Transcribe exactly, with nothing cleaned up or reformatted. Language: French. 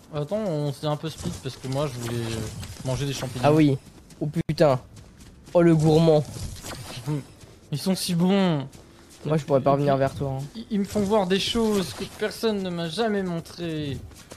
Attends, on s'est un peu split parce que moi je voulais manger des champignons. Ah oui. Oh putain. Oh le gourmand. Ils sont si bons. Moi je pourrais pas revenir vers toi. Hein. Ils, ils me font voir des choses que personne ne m'a jamais montrées.